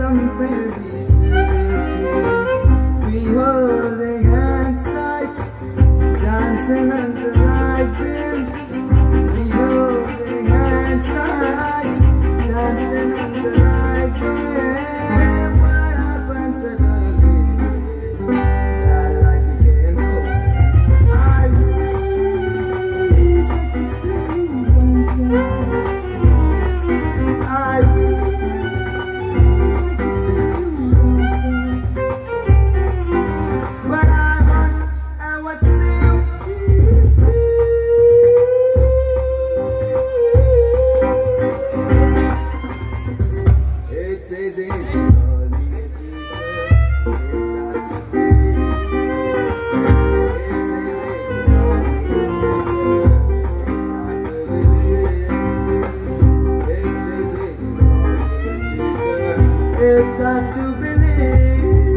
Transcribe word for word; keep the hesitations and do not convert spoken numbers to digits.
some fairy tale. We holding hands tight, dancing under light wind. We holding hands tight, dancing under light wind. What happened suddenly? That light became slow. I wish I could see you one time. I wish I could see you one time. But I won't ever see you. It's easy to call me a teacher. It's hard to believe. It's easy to call me a teacher. It's hard to believe. It's easy to call me a teacher. It's hard to believe.